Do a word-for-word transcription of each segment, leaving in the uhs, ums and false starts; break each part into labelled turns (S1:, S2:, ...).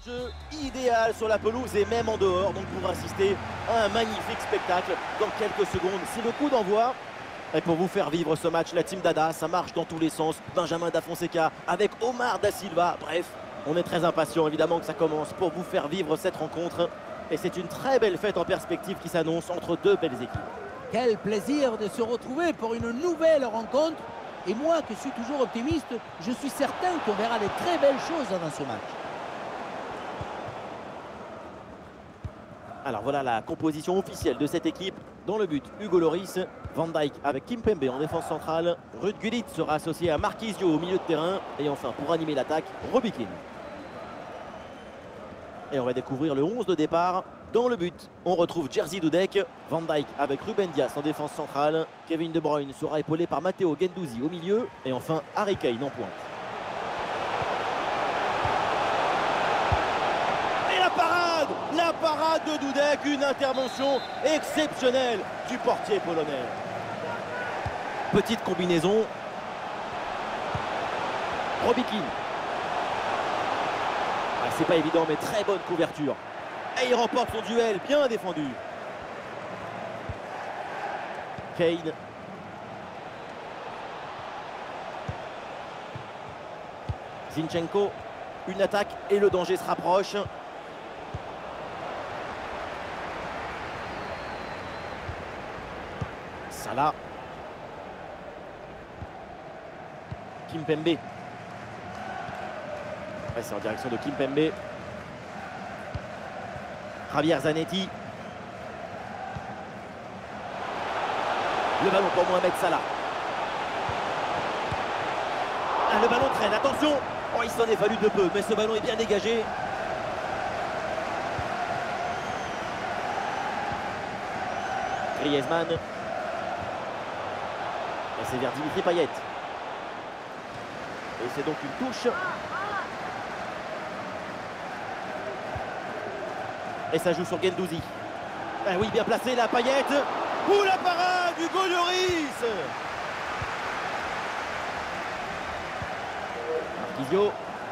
S1: jeu idéal sur la pelouse et même en dehors, donc pour assister à un magnifique spectacle dans quelques secondes. C'est le coup d'envoi. Et pour vous faire vivre ce match, la team Dada, ça marche dans tous les sens. Benjamin Da Fonseca avec Omar Da Silva. Bref, on est très impatient évidemment que ça commence pour vous faire vivre cette rencontre. Et c'est une très belle fête en perspective qui s'annonce entre deux belles équipes.
S2: Quel plaisir de se retrouver pour une nouvelle rencontre. Et moi qui suis toujours optimiste, je suis certain qu'on verra de très belles choses dans ce match.
S1: Alors voilà la composition officielle de cette équipe. Dans le but, Hugo Lloris, Van Dijk avec Kimpembe en défense centrale. Ruud Gullit sera associé à Marquisio au milieu de terrain. Et enfin, pour animer l'attaque, Robbie Keane. Et on va découvrir le onze de départ. Dans le but, on retrouve Jerzy Dudek, Van Dijk avec Ruben Dias en défense centrale. Kevin De Bruyne sera épaulé par Matteo Guendouzi au milieu. Et enfin, Harry Kane en pointe. La parade de Dudek, une intervention exceptionnelle du portier polonais. Petite combinaison. Robbie Keane. Ah, c'est pas évident, mais très bonne couverture. Et il remporte son duel, bien défendu. Kane. Zinchenko. Une attaque et le danger se rapproche. Salah. Kimpembe. Ouais, c'est en direction de Kimpembe. Javier Zanetti. Le ballon pour Mohamed Salah. Ah, le ballon traîne, attention. Oh, il s'en est fallu de peu, mais ce ballon est bien dégagé. Griezmann. Et c'est vers Dimitri Payet. Et c'est donc une touche. Et ça joue sur Guendouzi. Ah oui, bien placé là, Payet. Ouh, la parade d'Hugo Lloris. Marquisio.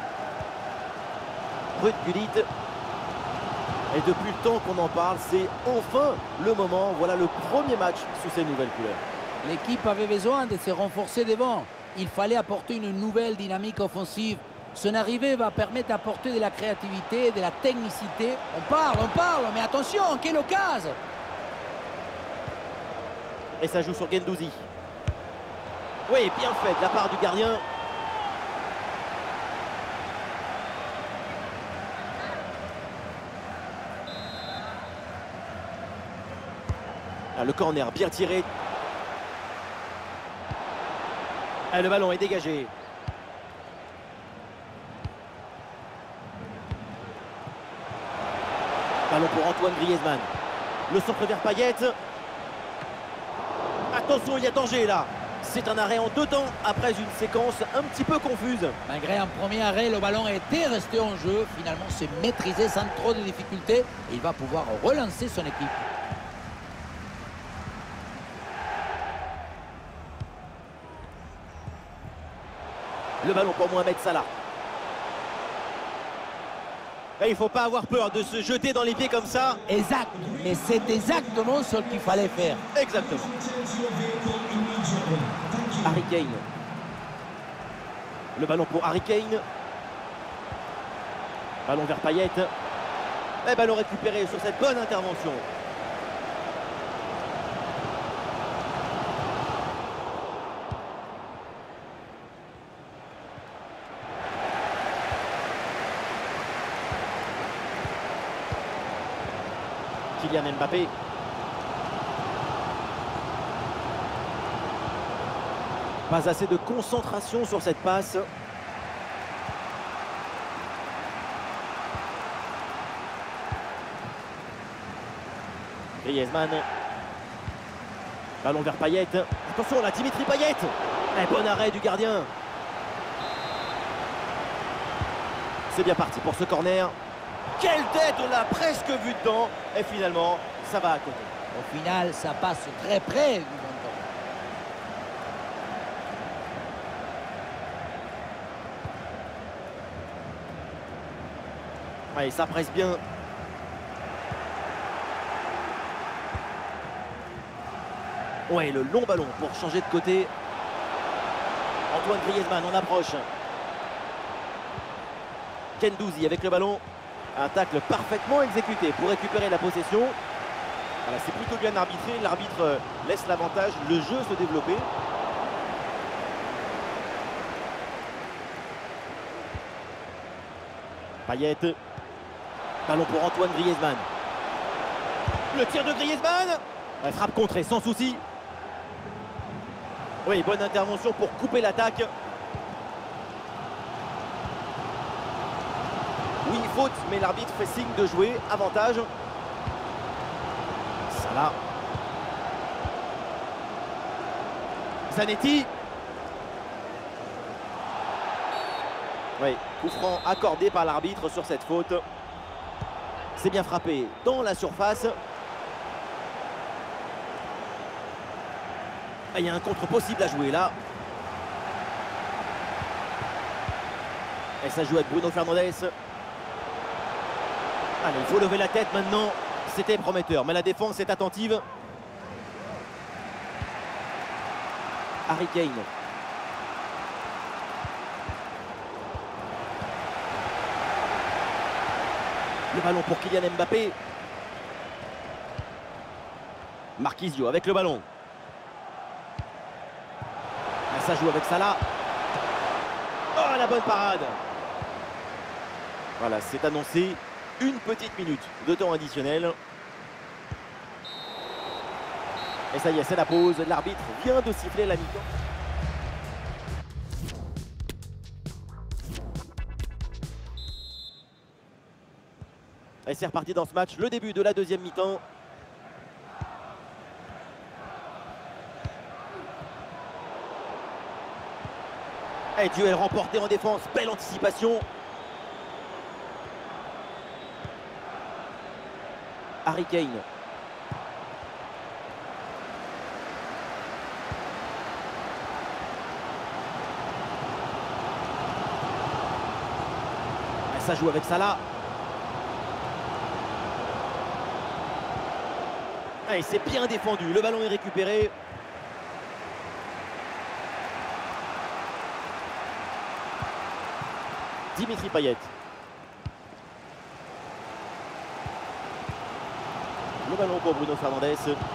S1: Ruud Gullit. Et depuis le temps qu'on en parle, c'est enfin le moment. Voilà le premier match sous ces nouvelles couleurs.
S2: L'équipe avait besoin de se renforcer devant. Il fallait apporter une nouvelle dynamique offensive. Son arrivée va permettre d'apporter de la créativité, de la technicité. On parle, on parle, mais attention, quelle occasion!
S1: Et ça joue sur Guendouzi. Oui, bien fait de la part du gardien. Ah, le corner bien tiré. Ah, le ballon est dégagé. Ballon pour Antoine Griezmann. Le centre vers Payet. Attention, il y a danger là. C'est un arrêt en deux temps après une séquence un petit peu confuse.
S2: Malgré un premier arrêt, le ballon était resté en jeu. Finalement, c'est maîtrisé sans trop de difficultés. Et il va pouvoir relancer son équipe.
S1: Le ballon pour Mohamed Salah. Et il ne faut pas avoir peur de se jeter dans les pieds comme ça.
S2: Exact, mais c'est exactement ce qu'il fallait faire.
S1: Exactement. Harry Kane. Le ballon pour Harry Kane. Ballon vers Payet. Et ballon récupéré sur cette bonne intervention. Kylian Mbappé. Pas assez de concentration sur cette passe. Griezmann. Ballon vers Payet. Attention, là, Dimitri Payet. Un bon arrêt du gardien. C'est bien parti pour ce corner. Quelle tête, on l'a presque vu dedans. Et finalement, ça va à côté.
S2: Au final, ça passe très près du bon temps.
S1: Ouais, ça presse bien. Ouais, le long ballon pour changer de côté. Antoine Griezmann en approche. Guendouzi avec le ballon. Un tacle parfaitement exécuté pour récupérer la possession.
S3: Voilà, c'est plutôt bien arbitré. L'arbitre laisse l'avantage, le jeu se développer.
S1: Payet. Ballon pour Antoine Griezmann. Le tir de Griezmann. Elle frappe contrée sans souci. Oui, bonne intervention pour couper l'attaque. Oui, faute, mais l'arbitre fait signe de jouer. Avantage. Salah. Zanetti. Oui, coup franc accordé par l'arbitre sur cette faute. C'est bien frappé dans la surface. Il y a un contre possible à jouer là. Et ça joue avec Bruno Fernandes. Allez, il faut lever la tête maintenant. C'était prometteur, mais la défense est attentive. Harry Kane. Le ballon pour Kylian Mbappé. Marquisio avec le ballon. Ça joue avec Salah. Oh, la bonne parade. Voilà, c'est annoncé. Une petite minute de temps additionnel. Et ça y est, c'est la pause. L'arbitre vient de siffler la mi-temps. Et c'est reparti dans ce match. Le début de la deuxième mi-temps. Et duel remporté en défense, belle anticipation. Harry Kane. Et ça joue avec Salah. Et c'est bien défendu, le ballon est récupéré. Dimitri Payet. Le ballon pour Bruno Fernandes.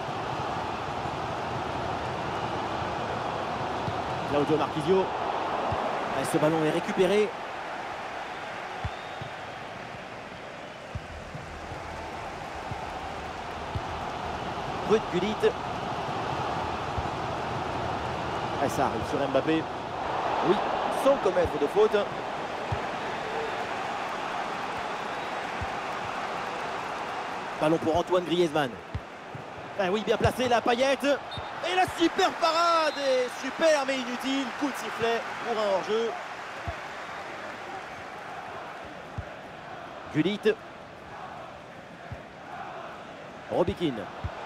S1: Claudio Marquisio. Et ce ballon est récupéré. Ruud Gullit. Et ça arrive sur Mbappé. Oui, sans commettre de faute. Ballon pour Antoine Griezmann. Ah oui, bien placé, la Payet. Et la super parade. Et super mais inutile. Coup de sifflet pour un hors-jeu. Gullit. Robikin.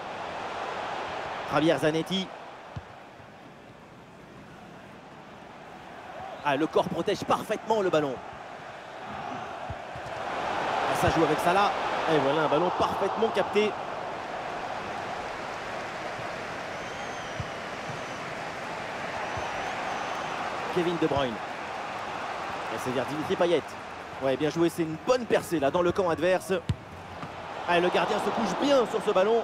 S1: Javier Zanetti. Ah, le corps protège parfaitement le ballon. Ah, ça joue avec Salah. Et voilà un ballon parfaitement capté. Kevin De Bruyne. Et c'est-à-dire Dimitri Payet. Ouais, bien joué, c'est une bonne percée là dans le camp adverse. Ah, le gardien se couche bien sur ce ballon.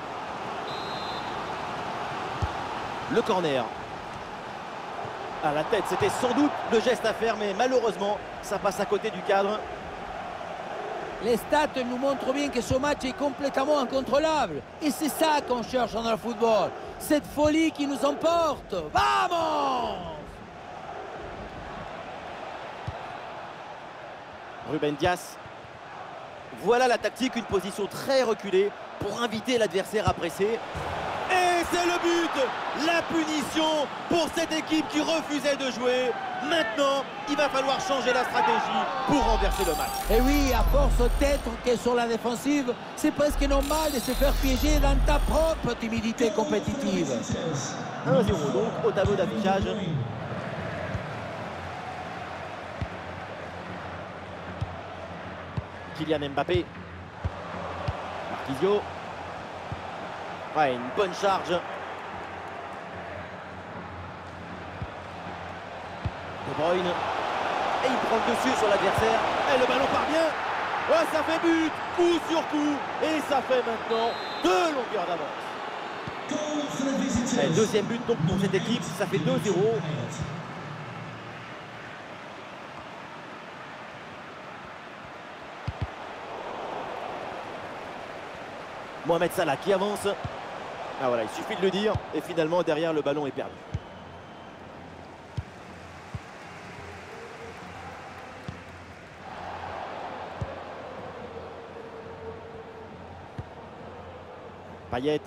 S1: Le corner. À la tête, c'était sans doute le geste à faire, mais malheureusement, ça passe à côté du cadre.
S2: Les stats nous montrent bien que ce match est complètement incontrôlable. Et c'est ça qu'on cherche dans le football. Cette folie qui nous emporte. Vamos!
S1: Ruben Dias. Voilà la tactique, une position très reculée pour inviter l'adversaire à presser. Et c'est le but! La punition pour cette équipe qui refusait de jouer. Maintenant, il va falloir changer la stratégie pour renverser le match.
S2: Et oui, à force d'être que sur la défensive, c'est presque normal de se faire piéger dans ta propre timidité compétitive.
S1: un zéro donc au tableau d'affichage. Kylian Mbappé. Marquisio. Ouais, une bonne charge. De Bruyne. Et il prend le dessus sur l'adversaire. Et le ballon part bien. Ouais, ça fait but, coup sur coup. Et ça fait maintenant deux longueurs d'avance. Et deuxième but donc pour cette équipe, ça fait deux zéro. Mohamed Salah qui avance. Ah voilà, il suffit de le dire. Et finalement, derrière, le ballon est perdu. Payet.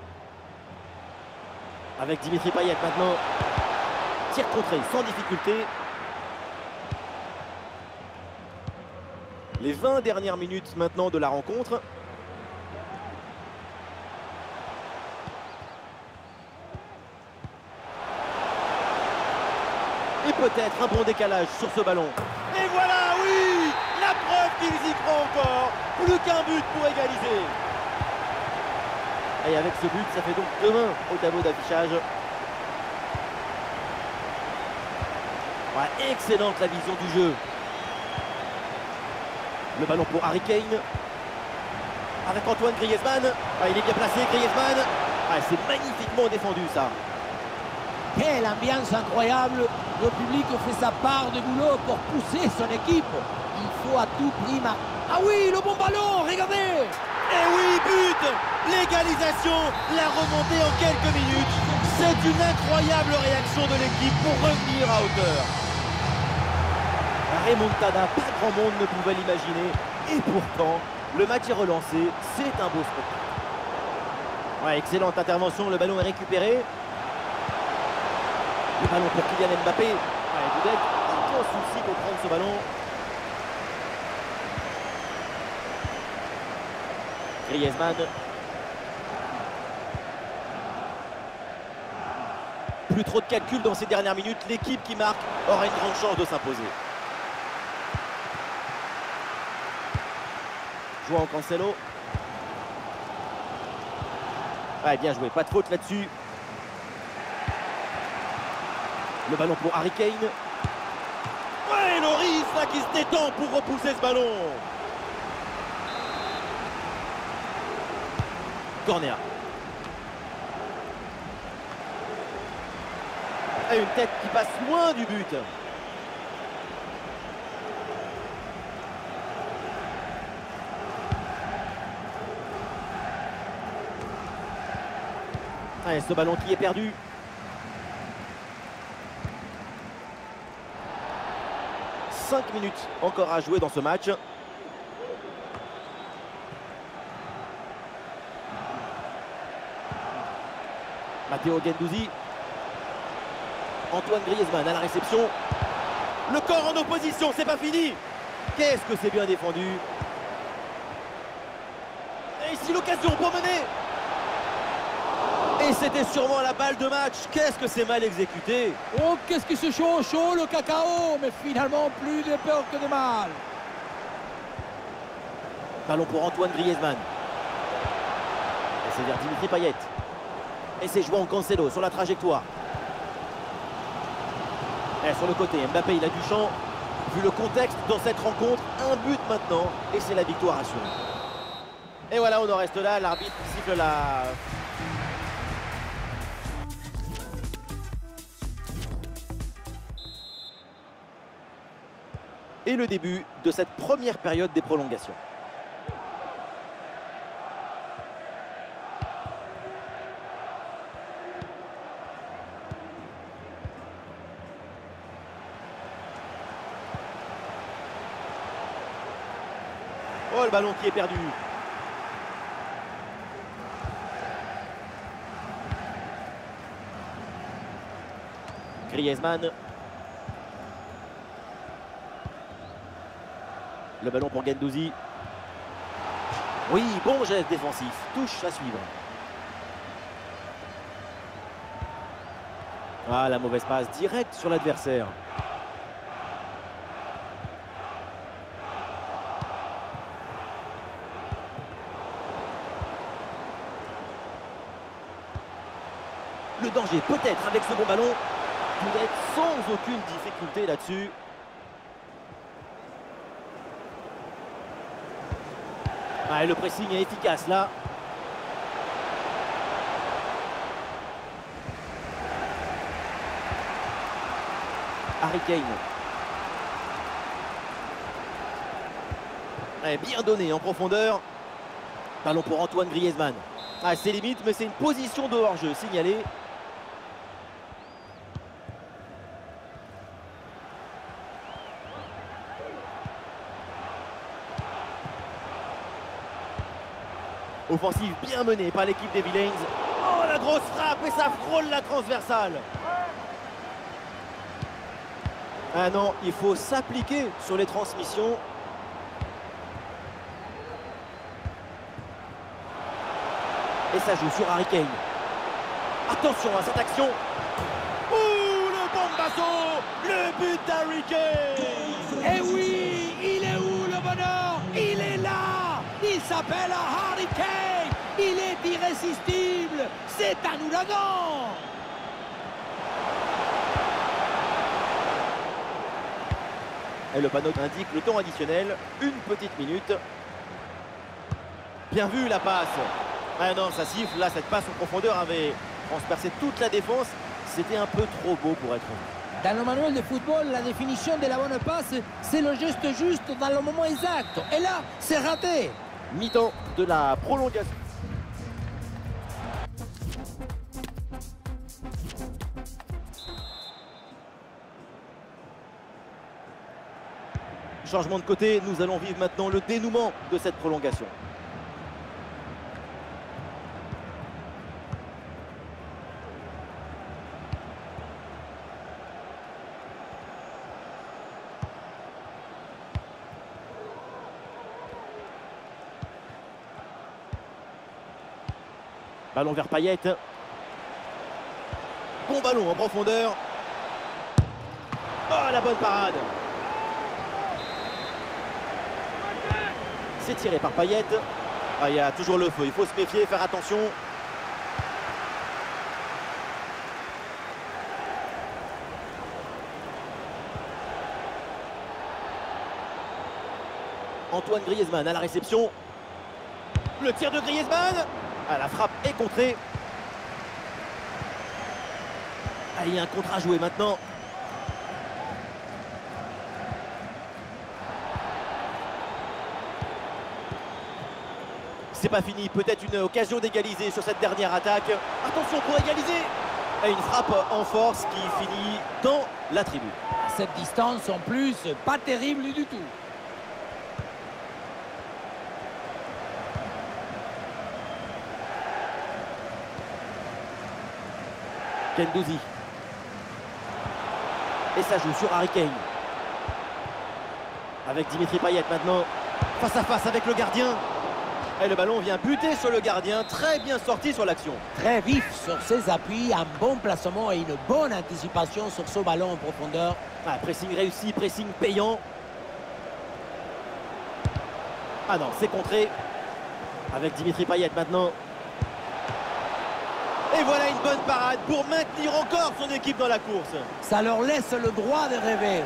S1: Avec Dimitri Payet maintenant. Tir contré sans difficulté. Les vingt dernières minutes maintenant de la rencontre. Et peut-être un bon décalage sur ce ballon. Et voilà, oui, la preuve qu'ils y croient encore. Plus qu'un but pour égaliser. Et avec ce but, ça fait donc deux un au tableau d'affichage. Ouais, excellente la vision du jeu. Le ballon pour Harry Kane. Avec Antoine Griezmann. Ouais, il est bien placé, Griezmann. Ouais, c'est magnifiquement défendu, ça.
S2: Quelle ambiance incroyable. Le public fait sa part de boulot pour pousser son équipe. Il faut à tout prix marquer. Ah oui, le bon ballon, regardez.
S1: Et oui, but. L'égalisation, la remontée en quelques minutes. C'est une incroyable réaction de l'équipe pour revenir à hauteur. La remontada, pas grand monde ne pouvait l'imaginer. Et pourtant, le match est relancé. C'est un beau spectacle. Ouais, excellente intervention, le ballon est récupéré. Le ballon pour Kylian Mbappé. Ouais, Dudek, aucun souci pour prendre ce ballon. Griezmann. Plus trop de calculs dans ces dernières minutes. L'équipe qui marque aura une grande chance de s'imposer. João Cancelo. Ouais, bien joué, pas de faute là-dessus. Le ballon pour Harry Kane. Ouais, Loris là qui se détend pour repousser ce ballon. Corner. Et une tête qui passe loin du but. Allez, ce ballon qui est perdu. cinq minutes encore à jouer dans ce match. Matteo Guendouzi. Antoine Griezmann à la réception. Le corps en opposition, c'est pas fini. Qu'est-ce que c'est bien défendu. Et ici l'occasion pour mener. Et c'était sûrement la balle de match. Qu'est-ce que c'est mal exécuté.
S2: Oh, qu'est-ce que c'est chaud, chaud le cacao. Mais finalement, plus de peur que de mal.
S1: Ballon pour Antoine Griezmann. Et c'est vers Dimitri Payet. Et c'est João Cancelo sur la trajectoire. Et sur le côté, Mbappé, il a du champ. Vu le contexte dans cette rencontre, un but maintenant. Et c'est la victoire assurée. Et voilà, on en reste là. L'arbitre siffle la... Et le début de cette première période des prolongations. Oh, le ballon qui est perdu. Griezmann. Le ballon pour Guendouzi. Oui, bon geste défensif. Touche à suivre. Ah, la mauvaise passe directe sur l'adversaire. le danger peut-être avec ce bon ballon. Pour être sans aucune difficulté là-dessus. Ah, le pressing est efficace là. Harry Kane. Ah, bien donné en profondeur. Ballon pour Antoine Griezmann. Ah, c'est limite, mais c'est une position de hors-jeu signalée. Offensive bien menée par l'équipe des Villains. Oh, la grosse frappe et ça frôle la transversale. Ah non, il faut s'appliquer sur les transmissions. Et ça joue sur Harry Kane. Attention à cette action. Ouh, le bombasso. Le but d'Harry Kane.
S2: Eh oui, il est où le bonheur? Il est là. Il s'appelle Harry Kane. Il est irrésistible. C'est un ouragan.
S1: Et le panneau indique le temps additionnel, une petite minute. Bien vu la passe. Ah non, ça siffle. Là, cette passe en profondeur avait transpercé toute la défense. C'était un peu trop beau pour être vrai.
S2: Dans le manuel de football, la définition de la bonne passe, c'est le geste juste dans le moment exact. Et là, c'est raté.
S1: Mi-temps de la prolongation. Changement de côté, nous allons vivre maintenant le dénouement de cette prolongation. Ballon vers Payet. Bon ballon en profondeur. Oh, la bonne parade. C'est tiré par Payet. Ah, il y a toujours le feu, il faut se méfier, faire attention. Antoine Griezmann à la réception. Le tir de Griezmann. Ah, la frappe est contrée. Ah, il y a un contre à jouer maintenant. C'est pas fini, peut-être une occasion d'égaliser sur cette dernière attaque. Attention pour égaliser. Et une frappe en force qui finit dans la tribune.
S2: Cette distance en plus, pas terrible du tout.
S1: Gendouzi. Et ça joue sur Harry Kane. Avec Dimitri Payet maintenant. Face à face avec le gardien. Et le ballon vient buter sur le gardien. Très bien sorti sur l'action.
S2: Très vif sur ses appuis, un bon placement et une bonne anticipation sur ce ballon en profondeur.
S1: Ah, pressing réussi, pressing payant. Ah non, c'est contré. Avec Dimitri Payet maintenant. Et voilà une bonne parade pour maintenir encore son équipe dans la course.
S2: Ça leur laisse le droit de rêver.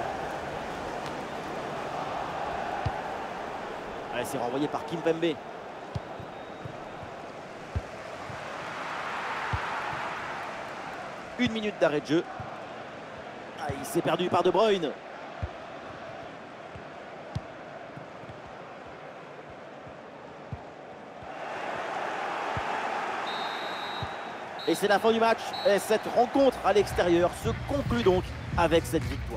S1: Allez, c'est renvoyé par Kimpembe. Une minute d'arrêt de jeu. Ah, il s'est perdu par De Bruyne. Et c'est la fin du match. Et cette rencontre à l'extérieur se conclut donc avec cette victoire.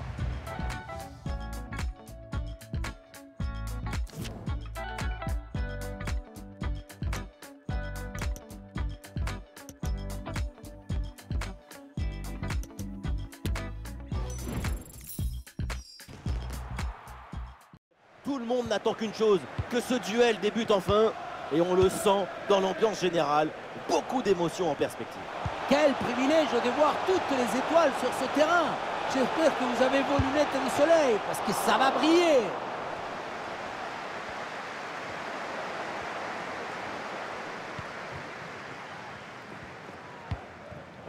S1: Tout le monde n'attend qu'une chose, que ce duel débute enfin. Et on le sent dans l'ambiance générale. Beaucoup d'émotions en perspective.
S2: Quel privilège de voir toutes les étoiles sur ce terrain. J'espère que vous avez vos lunettes de soleil parce que ça va briller.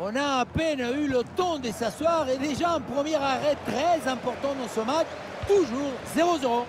S2: On a à peine eu le temps de s'asseoir et déjà un premier arrêt très important dans ce match. Toujours zéro zéro.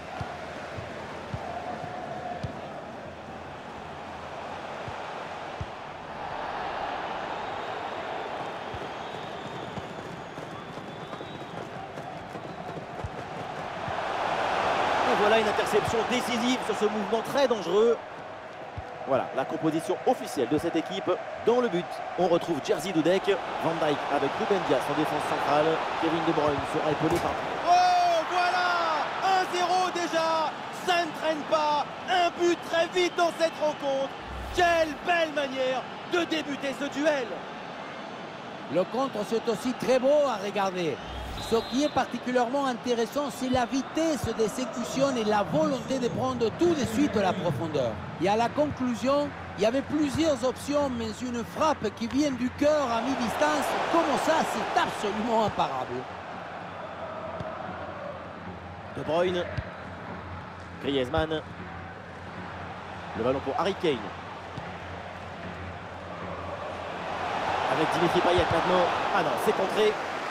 S1: Et voilà une interception décisive sur ce mouvement très dangereux. Voilà la composition officielle de cette équipe. Dans le but, on retrouve Jerzy Dudek, Van Dijk avec Ruben Dias en défense centrale. Kevin De Bruyne sera épaulé par...
S3: Oh, voilà un zéro déjà. Ça ne traîne pas. Un but très vite dans cette rencontre. Quelle belle manière de débuter ce duel.
S2: Le contre, c'est aussi très beau à regarder. Ce qui est particulièrement intéressant, c'est la vitesse d'exécution et la volonté de prendre tout de suite la profondeur. Et à la conclusion, il y avait plusieurs options, mais une frappe qui vient du cœur à mi-distance, comme ça, c'est absolument imparable.
S1: De Bruyne, Griezmann, le ballon pour Harry Kane. Avec Dimitri Payet maintenant. Ah non, c'est contré.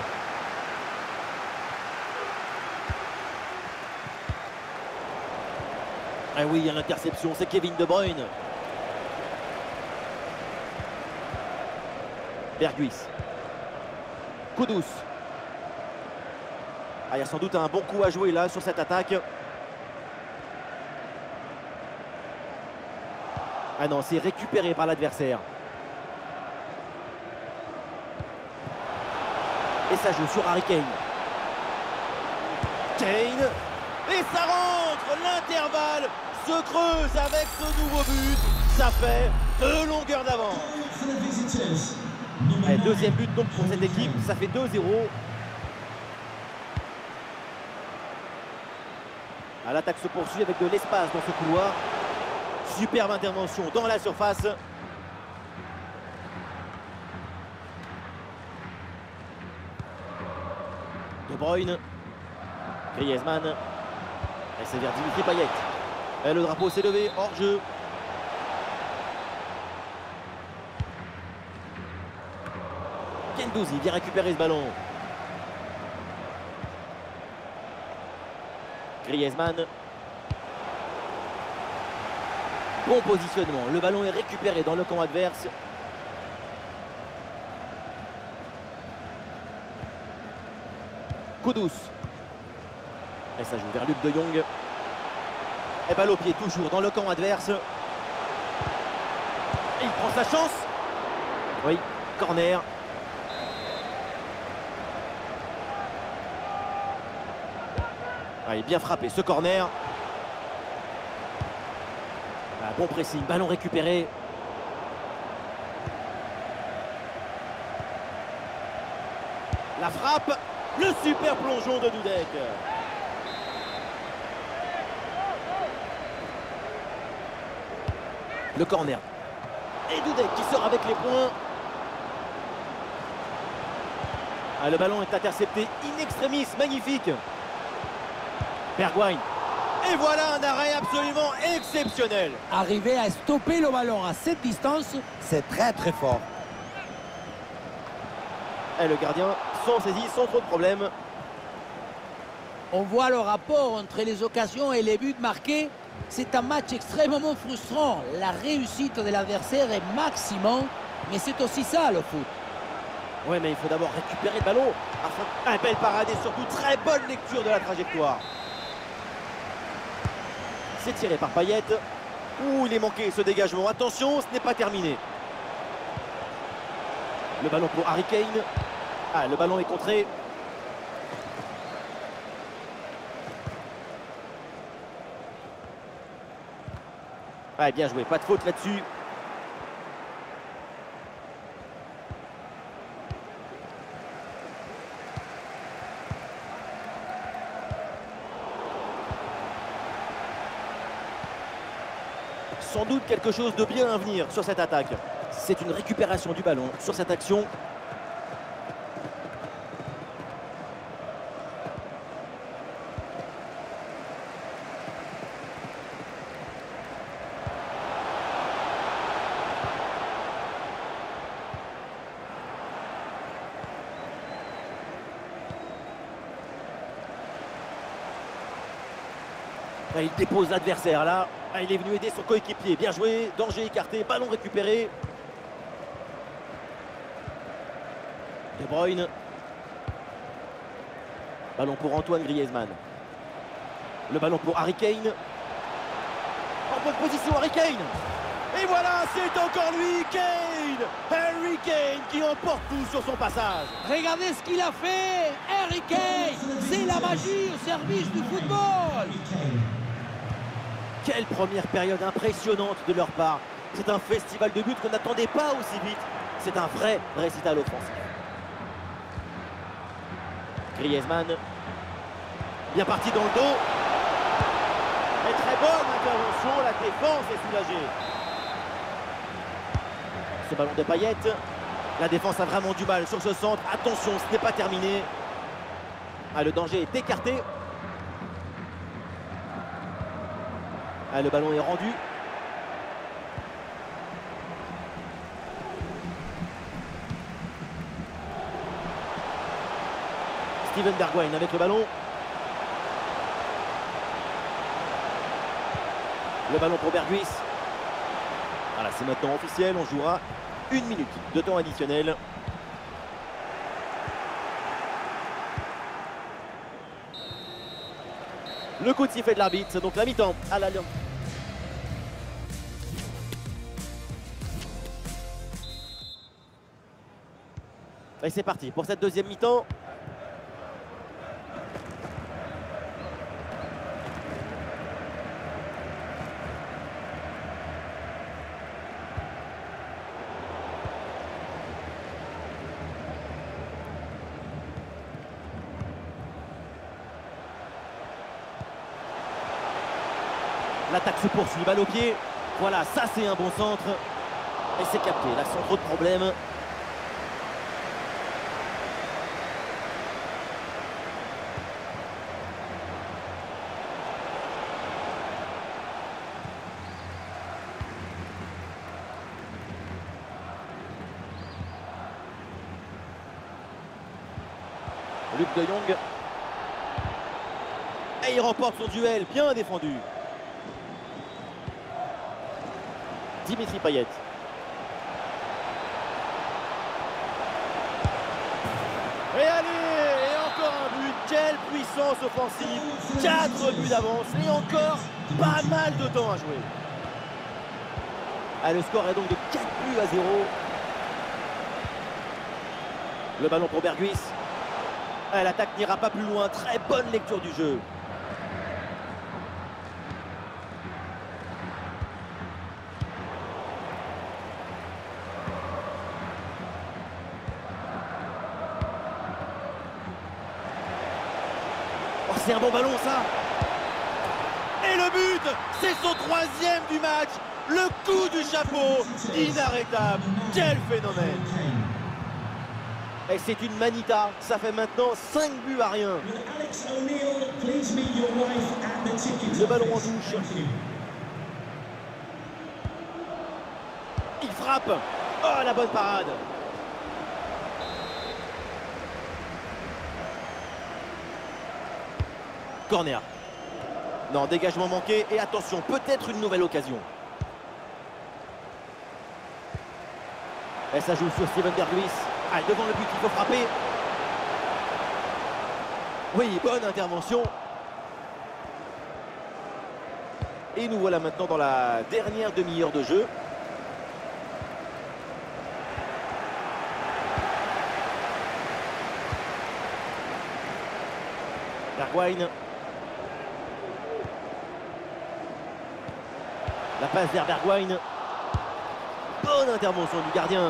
S1: Ah oui, il y a l'interception, c'est Kevin De Bruyne. Berghuis. Kudus. Ah, il y a sans doute un bon coup à jouer là sur cette attaque. Ah non, c'est récupéré par l'adversaire. Et ça joue sur Harry Kane. Kane. Et ça rentre. L'intervalle se creuse avec ce nouveau but. Ça fait deux longueurs d'avance. Allez, deuxième but donc pour cette équipe. Ça fait deux zéro. L'attaque se poursuit avec de l'espace dans ce couloir. Superbe intervention dans la surface. De Bruyne. Griezmann. Et c'est vers Dimitri Payet. Et le drapeau s'est levé, hors jeu. Guendouzi vient récupérer ce ballon. Griezmann. Bon positionnement. Le ballon est récupéré dans le camp adverse. Kudus. Et ça joue vers Luc de Jong. Et balle au pied toujours dans le camp adverse. Et il prend sa chance. Oui, corner. Ah, il est bien frappé ce corner. Ah, bon pressing, ballon récupéré. La frappe, le super plongeon de Dudek. Le corner. Et Dudek qui sort avec les points. Ah, le ballon est intercepté in extremis, magnifique. Bergwijn. Et voilà un arrêt absolument exceptionnel.
S2: Arriver à stopper le ballon à cette distance, c'est très très fort.
S1: Et le gardien s'en saisit sans trop de problème.
S2: On voit le rapport entre les occasions et les buts marqués. C'est un match extrêmement frustrant. La réussite de l'adversaire est maximum, mais c'est aussi ça le foot.
S1: Ouais, mais il faut d'abord récupérer le ballon. Enfin, un bel parade et surtout très bonne lecture de la trajectoire. C'est tiré par Payet. Ouh, il est manqué ce dégagement. Attention, ce n'est pas terminé. Le ballon pour Harry Kane. Ah, le ballon est contré. Ah, bien joué, pas de faute là-dessus. Sans doute quelque chose de bien à venir sur cette attaque. C'est une récupération du ballon sur cette action. Ah, il dépose l'adversaire là. Ah, il est venu aider son coéquipier. Bien joué. Danger écarté. Ballon récupéré. De Bruyne. Ballon pour Antoine Griezmann. Le ballon pour Harry Kane. En bonne position Harry Kane. Et voilà, c'est encore lui, Kane. Harry Kane qui emporte tout sur son passage.
S2: Regardez ce qu'il a fait, Harry Kane. C'est la magie au service du football.
S1: Quelle première période impressionnante de leur part. C'est un festival de buts qu'on n'attendait pas aussi vite. C'est un vrai récital offensif. Griezmann. Bien parti dans le dos. Et très bonne intervention, la défense est soulagée. Ce ballon de Payet. La défense a vraiment du mal sur ce centre. Attention, ce n'est pas terminé. Ah, le danger est écarté. Ah, le ballon est rendu. Steven Bergwijn avec le ballon. Le ballon pour Berghuis. Voilà, c'est maintenant officiel. On jouera une minute de temps additionnel. Le coup de sifflet de l'arbitre, c'est donc la mi-temps à la... Et c'est parti pour cette deuxième mi-temps. L'attaque se poursuit, balle au pied. Voilà, ça c'est un bon centre. Et c'est capté, là sans trop de problèmes. Luc de Jong. Et il remporte son duel, bien défendu. Dimitri Payet. Et allez, et encore un but. Quelle puissance offensive. Quatre buts d'avance et encore pas mal de temps à jouer. Ah, le score est donc de quatre buts à zéro. Le ballon pour Berghuis. Ah, l'attaque n'ira pas plus loin. Très bonne lecture du jeu. C'est un bon ballon ça. Et le but, c'est son troisième du match. Le coup du chapeau, inarrêtable. Quel phénomène. Et c'est une manita, ça fait maintenant cinq buts à rien. Le ballon en touche. Il frappe. Oh, la bonne parade. Corner. Non, dégagement manqué. Et attention, peut-être une nouvelle occasion. Et ça joue sur Steven Berghuis. Ah, devant le but, il faut frapper. Oui, bonne intervention. Et nous voilà maintenant dans la dernière demi-heure de jeu. Bergwijn. La passe vers Bergwijn. Bonne intervention du gardien.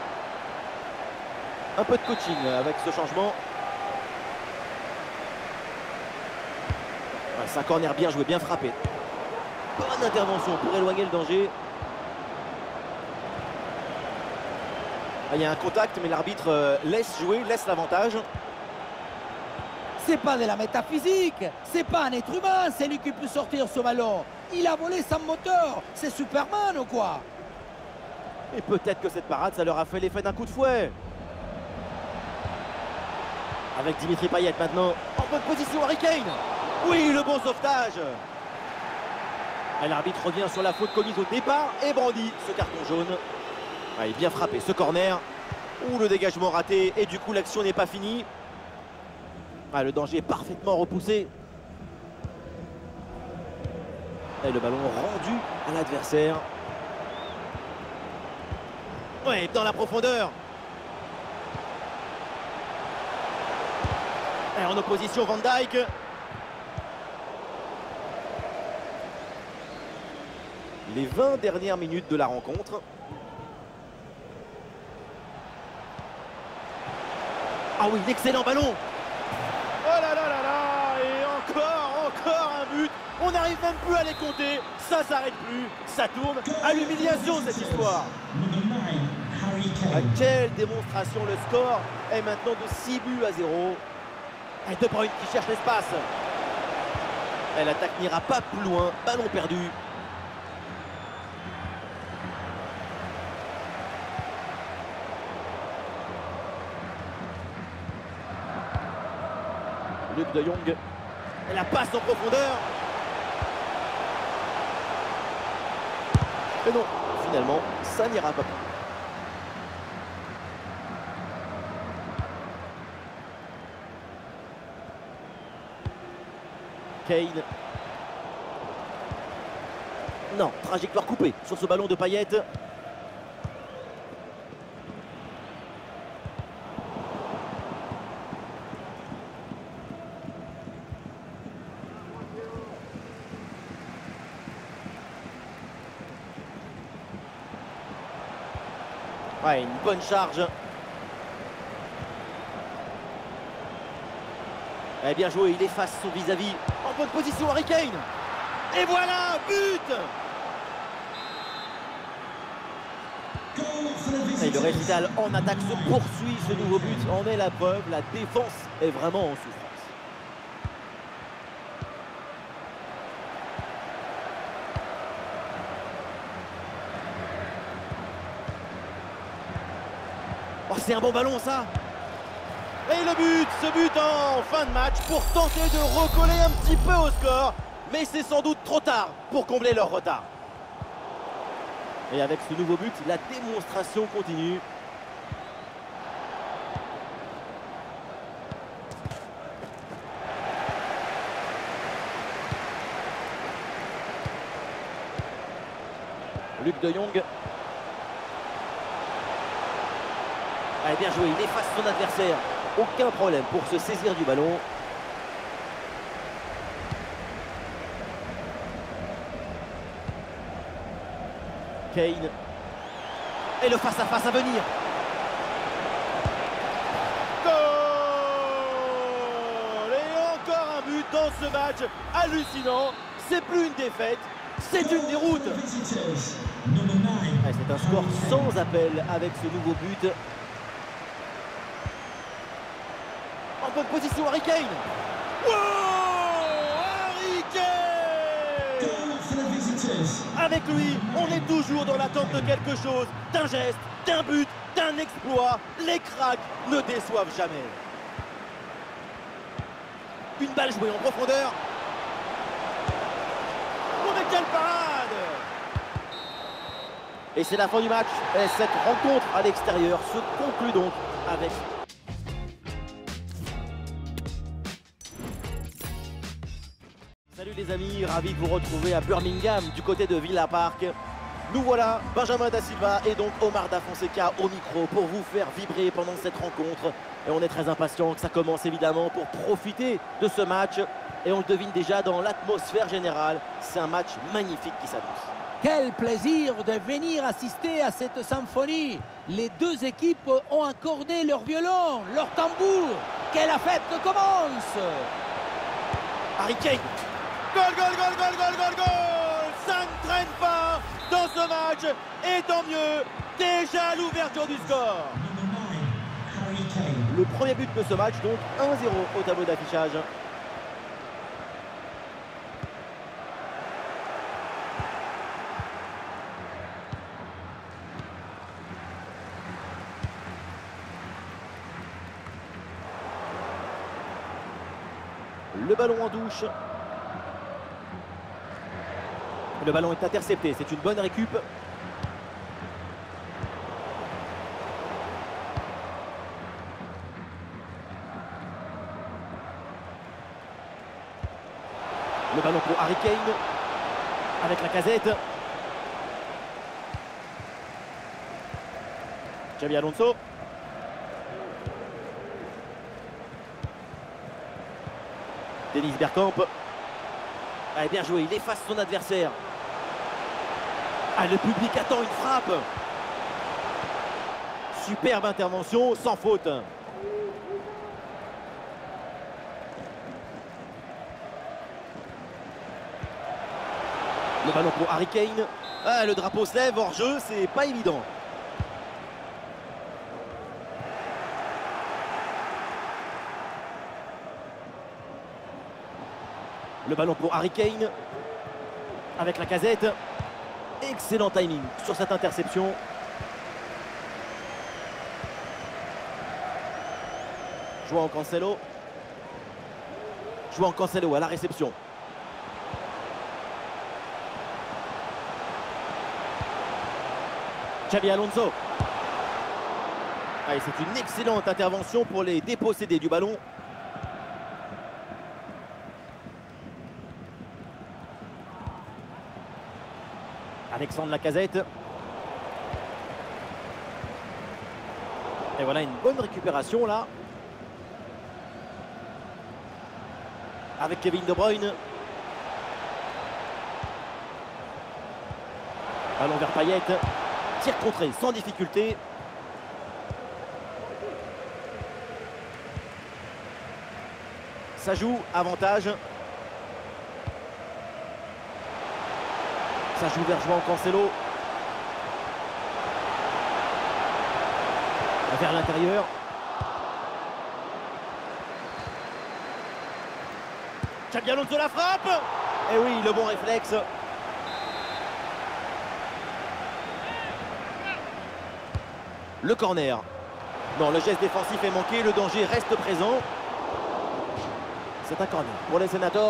S1: Un peu de coaching avec ce changement. C'est un corner bien joué, bien frappé. Bonne intervention pour éloigner le danger. Il y a un contact, mais l'arbitre laisse jouer, laisse l'avantage.
S2: C'est pas de la métaphysique, c'est pas un être humain, c'est lui qui peut sortir ce ballon. Il a volé sans moteur, c'est Superman ou quoi?
S1: Et peut-être que cette parade, ça leur a fait l'effet d'un coup de fouet. Avec Dimitri Payet maintenant. En bonne position, Harry Kane. Oui, le bon sauvetage. Et l'arbitre revient sur la faute commise au départ et brandit ce carton jaune. Ah, il est bien frappé ce corner. Ouh, le dégagement raté et du coup l'action n'est pas finie. Ah, le danger est parfaitement repoussé. Et le ballon rendu à l'adversaire. Ouais, dans la profondeur. Et en opposition, Van Dijk. Les vingt dernières minutes de la rencontre. Ah oui, l'excellent ballon. Oh là là là là. Et encore, encore un but. On n'arrive même plus à les compter. Ça s'arrête plus. Ça tourne à l'humiliation cette histoire. Ah, quelle démonstration. Le score est maintenant de six buts à zéro. Et De Bruyne qui cherche l'espace. Et l'attaque n'ira pas plus loin. Ballon perdu. Luc de Jong. Et la passe en profondeur. Mais non, finalement, ça n'ira pas plus. Kane. Non, trajectoire coupée sur ce ballon de Payet. Ouais, une bonne charge. Eh bien joué, il efface son vis-à-vis. En bonne position, Harry Kane. Et voilà, but. Et le récital en attaque se poursuit. Ce nouveau but en est la preuve. La défense est vraiment en souffrance. Oh, c'est un bon ballon ça. Et le but, ce but en fin de match pour tenter de recoller un petit peu au score. Mais c'est sans doute trop tard pour combler leur retard. Et avec ce nouveau but, la démonstration continue. Luc de Jong. Allez, bien joué, il efface son adversaire. Aucun problème pour se saisir du ballon. Kane. Et le face-à-face à venir. Goal! Et encore un but dans ce match hallucinant. C'est plus une défaite, c'est une déroute. Ah, c'est un score sans appel avec ce nouveau but. En bonne position, Harry Kane. Wow, Harry Kane! Avec lui, on est toujours dans l'attente de quelque chose, d'un geste, d'un but, d'un exploit. Les cracks ne déçoivent jamais. Une balle jouée en profondeur. Oh, mais quelle parade! Et c'est la fin du match. Et cette rencontre à l'extérieur se conclut donc avec... Salut les amis, ravi de vous retrouver à Birmingham du côté de Villa Park. Nous voilà, Benjamin Da Silva et donc Omar Da Fonseca au micro pour vous faire vibrer pendant cette rencontre. Et on est très impatient que ça commence évidemment pour profiter de ce match. Et on le devine déjà dans l'atmosphère générale, c'est un match magnifique qui s'annonce.
S2: Quel plaisir de venir assister à cette symphonie. Les deux équipes ont accordé leur violon, leur tambour. Que la fête commence.
S1: Harry Kane. Goal, goal, goal, goal, goal, goal, goal. Ça ne traîne pas dans ce match. Et tant mieux, déjà l'ouverture du score. Le premier but de ce match, donc un zéro au tableau d'affichage. Le ballon en douche. Le ballon est intercepté, c'est une bonne récup. Le ballon pour Harry Kane avec la casette. Xabi Alonso. Dennis Bergkamp. Ah, bien joué, il efface son adversaire. Ah, le public attend une frappe. Superbe intervention, sans faute. Le ballon pour Harry Kane. Ah, le drapeau se lève hors jeu, c'est pas évident. Le ballon pour Harry Kane avec la casette. Excellent timing sur cette interception. João Cancelo. João Cancelo à la réception. Xabi Alonso. Allez, c'est une excellente intervention pour les déposséder du ballon. Alexandre Lacazette. Et voilà une bonne récupération là. Avec Kevin De Bruyne. Ballon vers Payet. Tir contré sans difficulté. Ça joue, avantage. Ça joue vers João Cancelo. Vers l'intérieur. Xabi Alonso la frappe. Et oui, le bon réflexe. Le corner. Non, le geste défensif est manqué, le danger reste présent. C'est un corner pour les Senators.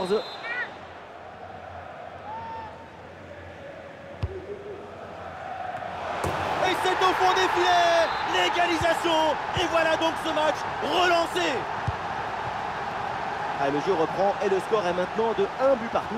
S3: Et c'est au fond des filets. L'égalisation. Et voilà donc ce match relancé.
S1: Ah, le jeu reprend et le score est maintenant de un but partout.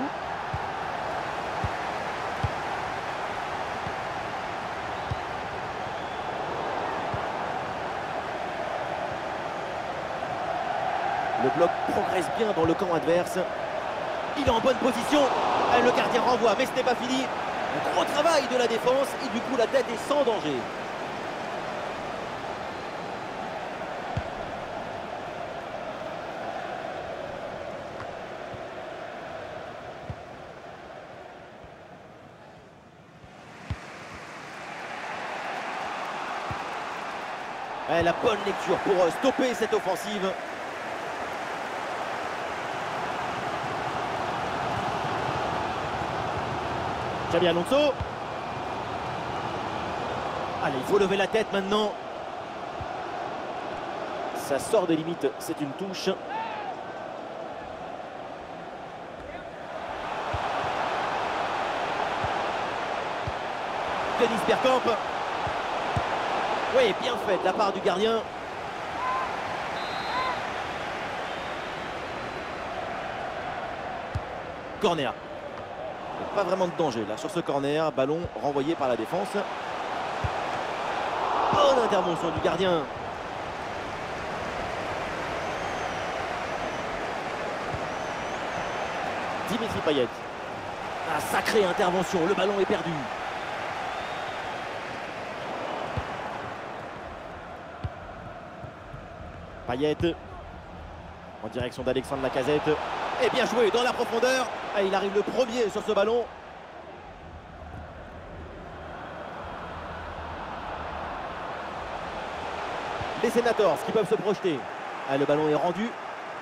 S1: Le bloc progresse bien dans le camp adverse. Il est en bonne position. Ah, le gardien renvoie, mais ce n'est pas fini. Un gros travail de la défense et du coup la tête est sans danger. Ah, la bonne lecture pour stopper cette offensive. Xabi Alonso. Allez, il faut lever la tête maintenant. Ça sort des limites, c'est une touche. Dennis Bergkamp. Oui, bien fait de la part du gardien. Corner. Pas vraiment de danger là sur ce corner. Ballon renvoyé par la défense. Bonne intervention du gardien. Dimitri Payet. Ah, sacrée intervention. Le ballon est perdu. Payet. En direction d'Alexandre Lacazette. Et bien joué dans la profondeur. Et il arrive le premier sur ce ballon. Les Senators qui peuvent se projeter. Ah, le ballon est rendu.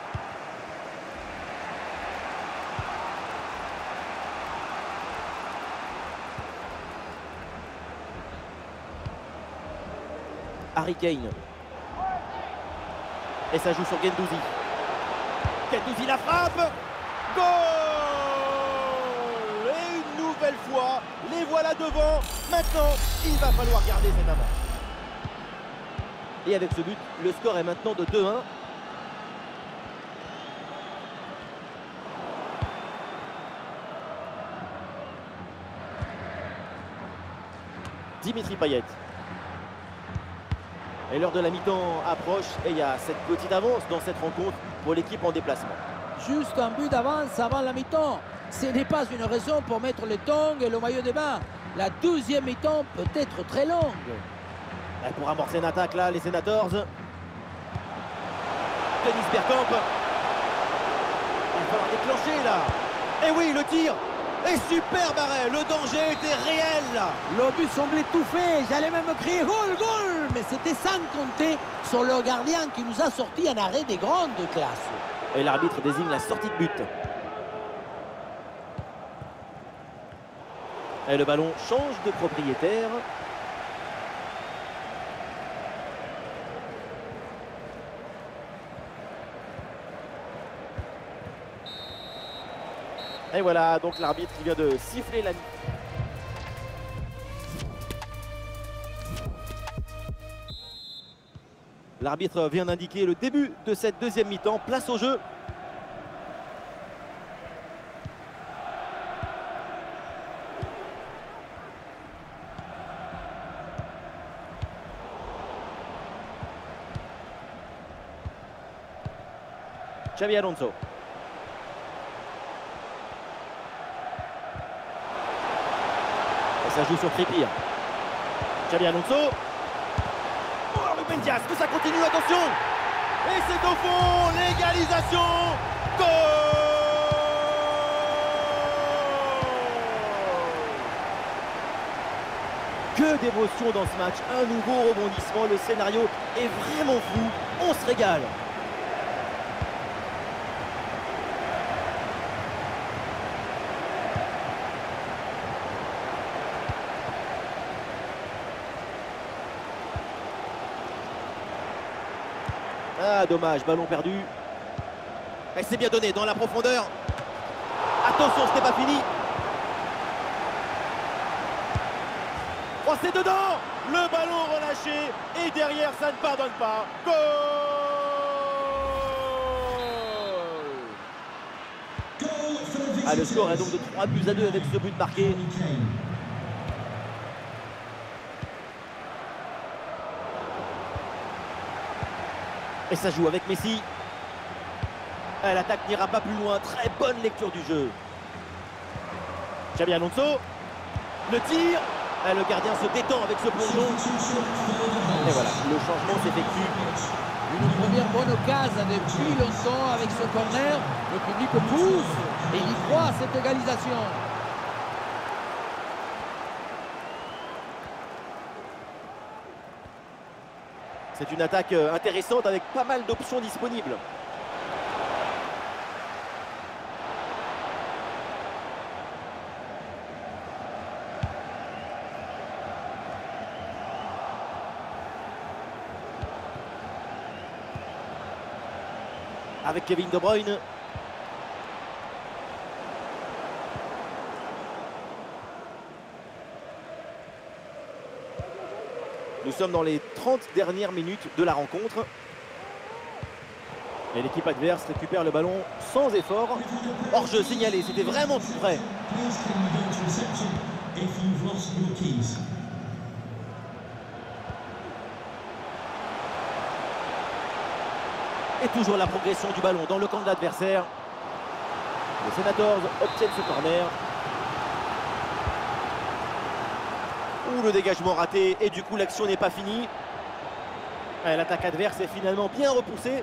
S1: Harry Kane. Et ça joue sur Guendouzi. Guendouzi la frappe. Goal! Et une
S3: nouvelle fois, les voilà devant. Maintenant, il va falloir garder cette avance.
S1: Et avec ce but, le score est maintenant de deux un. Dimitri Payet. Et l'heure de la mi-temps approche et il y a cette petite avance dans cette rencontre pour l'équipe en déplacement.
S2: Juste un but d'avance avant la mi-temps. Ce n'est pas une raison pour mettre les tongs et le maillot de bain. La deuxième mi-temps peut être très longue.
S1: Et pour amorcer une attaque là, les Senators. Dennis Bergkamp. Il va falloir déclencher là. Et oui, le tir. Et superbe arrêt. Le danger était réel là.
S2: Le but semblait tout fait. J'allais même crier goal, goal. Mais c'était sans compter sur le gardien qui nous a sorti un arrêt des grandes classes.
S1: Et l'arbitre désigne la sortie de but. Et le ballon change de propriétaire. Et voilà, donc l'arbitre qui vient de siffler la... L'arbitre vient d'indiquer le début de cette deuxième mi-temps. Place au jeu. Xabi Alonso. Et ça joue sur Trippier. Xabi Alonso. Oh, Ruben Dias, que ça continue, attention.
S3: Et c'est au fond, l'égalisation. Goal.
S1: Que d'émotion dans ce match. Un nouveau rebondissement. Le scénario est vraiment fou. On se régale. Ah, dommage, ballon perdu. Elle s'est bien donnée dans la profondeur. Attention, ce n'est pas fini.
S3: Oh, c'est dedans. Le ballon relâché. Et derrière, ça ne pardonne pas. Goal.
S1: Ah, le score est donc de trois buts à deux avec ce but marqué. Et ça joue avec Messi. L'attaque n'ira pas plus loin. Très bonne lecture du jeu. Xabi Alonso. Le tir. Le gardien se détend avec ce plongeon. Et voilà, le changement s'effectue.
S2: Une première bonne occasion depuis longtemps avec ce corner. Le public pousse et il y croit à cette égalisation.
S1: C'est une attaque intéressante avec pas mal d'options disponibles. Avec Kevin De Bruyne. Nous sommes dans les trente dernières minutes de la rencontre. Et l'équipe adverse récupère le ballon sans effort. Hors-jeu signalé, c'était vraiment tout près. Et toujours la progression du ballon dans le camp de l'adversaire. Les Senators obtiennent ce corner. Ouh, le dégagement raté et du coup l'action n'est pas finie. L'attaque adverse est finalement bien repoussée.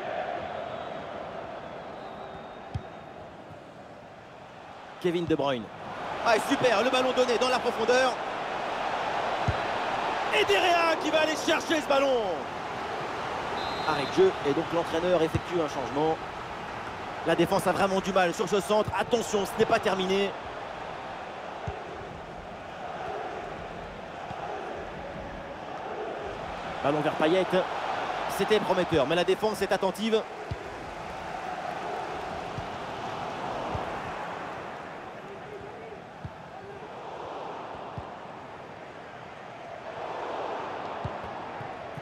S1: Kevin De Bruyne. Ah, super, le ballon donné dans la profondeur.
S3: Et Derrea qui va aller chercher ce ballon.
S1: Arrêt de jeu et donc l'entraîneur effectue un changement. La défense a vraiment du mal sur ce centre. Attention, ce n'est pas terminé. Ballon vers Payet. C'était prometteur, mais la défense est attentive.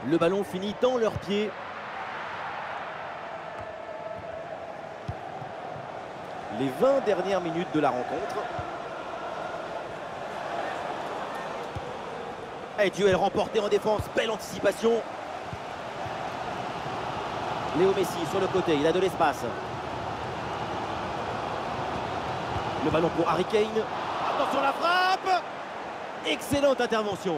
S1: Le ballon finit dans leurs pieds. Les vingt dernières minutes de la rencontre. Et duel remporté en défense, belle anticipation. Léo Messi sur le côté, il a de l'espace. Le ballon pour Harry Kane. Attention la frappe. Excellente intervention.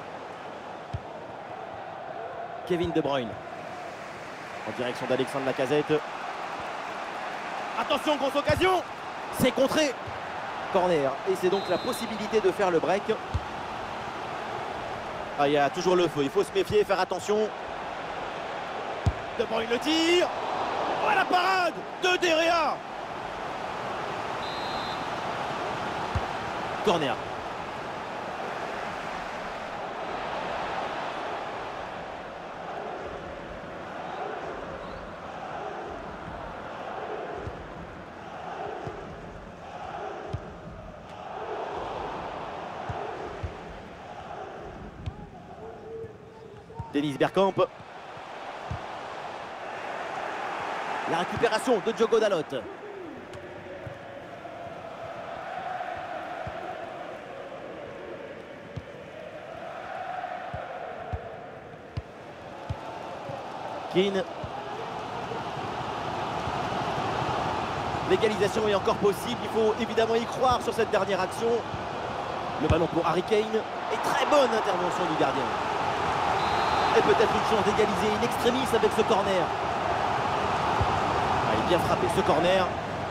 S1: Kevin De Bruyne. En direction d'Alexandre Lacazette. Attention, grosse occasion. C'est contré. Corner. Et c'est donc la possibilité de faire le break. Ah, il y a toujours le feu. Il faut se méfier, faire attention. De Bruyne le tire. Oh, la parade de De Gea. Corner. Dennis Bergkamp. La récupération de Diogo Dalot. Keane. L'égalisation est encore possible. Il faut évidemment y croire sur cette dernière action. Le ballon pour Harry Kane. Et très bonne intervention du gardien. Et peut-être une chance d'égaliser in extremis avec ce corner. Ah, il a bien frappé ce corner.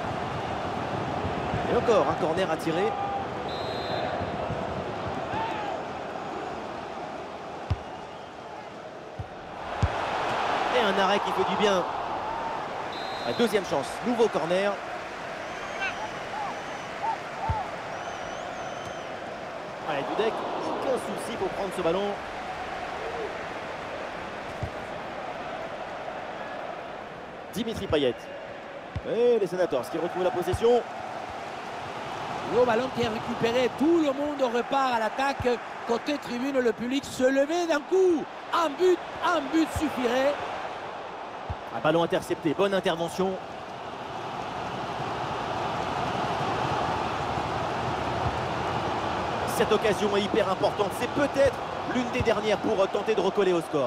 S1: Et encore un corner à tirer. Et un arrêt qui fait du bien. La deuxième chance, nouveau corner. Allez, Dudek, aucun souci pour prendre ce ballon. Dimitri Payet. Et les Sénateurs qui retrouvent la possession.
S2: Le ballon qui est récupéré, tout le monde repart à l'attaque. Côté tribune, le public se levait d'un coup. Un but, un but suffirait.
S1: Un ballon intercepté, bonne intervention. Cette occasion est hyper importante. C'est peut-être l'une des dernières pour tenter de recoller au score.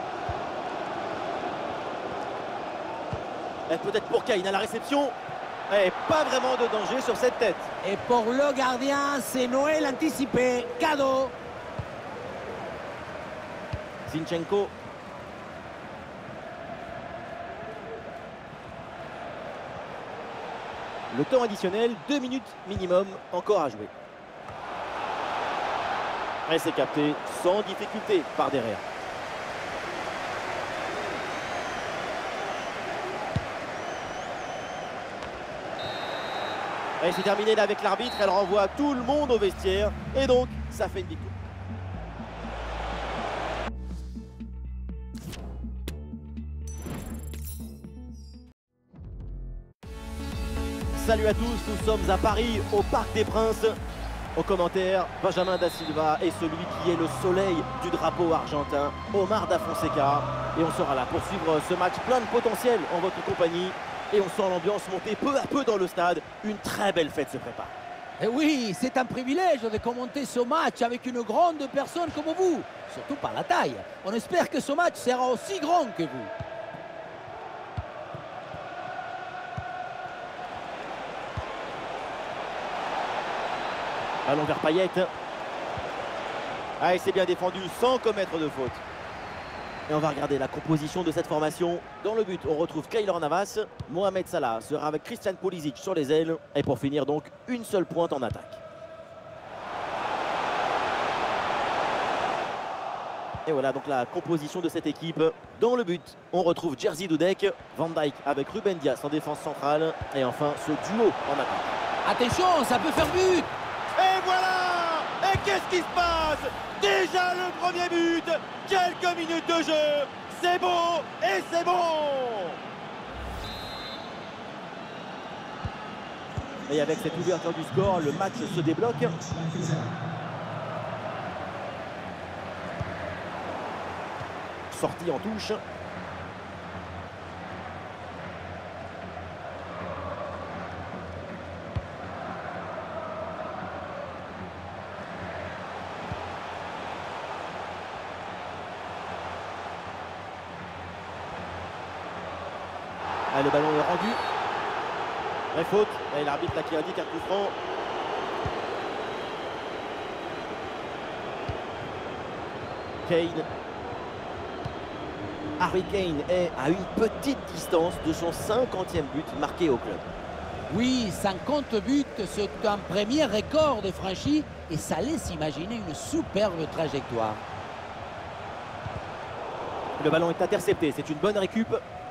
S1: Peut-être pour Kane à la réception. Et pas vraiment de danger sur cette tête.
S2: Et pour le gardien, c'est Noël anticipé. Cadeau.
S1: Zinchenko. Le temps additionnel, deux minutes minimum encore à jouer. Et c'est capté sans difficulté par derrière. Et c'est terminé là avec l'arbitre, elle renvoie tout le monde au vestiaire. Et donc, ça fait une victoire. Salut à tous, nous sommes à Paris, au Parc des Princes. Au commentaire, Benjamin Da Silva et celui qui est le soleil du drapeau argentin, Omar Da Fonseca. Et on sera là pour suivre ce match plein de potentiel en votre compagnie. Et on sent l'ambiance monter peu à peu dans le stade. Une très belle fête se prépare.
S2: Et oui, c'est un privilège de commenter ce match avec une grande personne comme vous. Surtout par la taille. On espère que ce match sera aussi grand que vous.
S1: Ballon vers Payet. Ah, et c'est bien défendu sans commettre de faute. Et on va regarder la composition de cette formation. Dans le but, on retrouve Keylor Navas. Mohamed Salah sera avec Christian Pulisic sur les ailes. Et pour finir donc, une seule pointe en attaque. Et voilà donc la composition de cette équipe. Dans le but, on retrouve Jerzy Dudek, Van Dijk avec Ruben Dias en défense centrale. Et enfin, ce duo en attaque.
S2: Attention, ça peut faire but.
S3: Et voilà! Et qu'est-ce qui se passe? Déjà le premier but! Quelques minutes de jeu! C'est beau et c'est bon!
S1: Et avec cette ouverture du score, le match se débloque. sortie en touche. Ah, le ballon est rendu. Vraie faute. Et l'arbitre là qui indique un coup franc. Kane. Harry Kane est à une petite distance de son cinquantième but marqué au club.
S2: Oui, cinquante buts, c'est un premier record de franchi et ça laisse imaginer une superbe trajectoire.
S1: Le ballon est intercepté, c'est une bonne récup.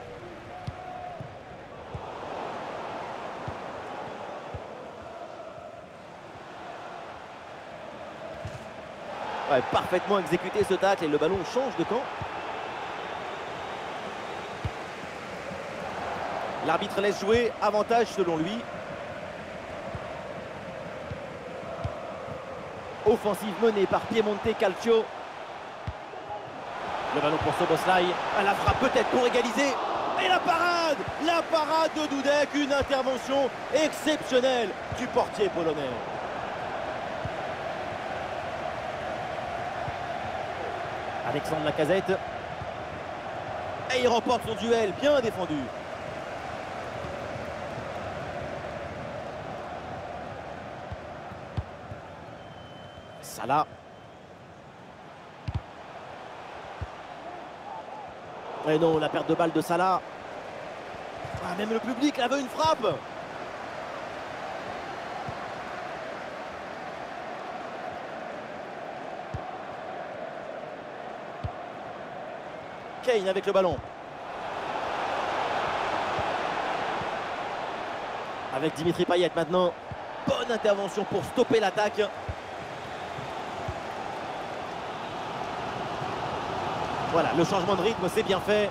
S1: Ouais, parfaitement exécuté ce tacle et le ballon change de camp. L'arbitre laisse jouer, avantage selon lui. Offensive menée par Piemonte Calcio. Le ballon pour Szoboszlai. La frappe peut-être pour égaliser. Et la parade! La parade de Dudek, une intervention exceptionnelle du portier polonais. Alexandre Lacazette. Et il remporte son duel, bien défendu. Salah. Et non, la perte de balle de Salah. Ah, même le public avait une frappe. Kane avec le ballon. Avec Dimitri Payet maintenant. Bonne intervention pour stopper l'attaque. Voilà, le changement de rythme, c'est bien fait.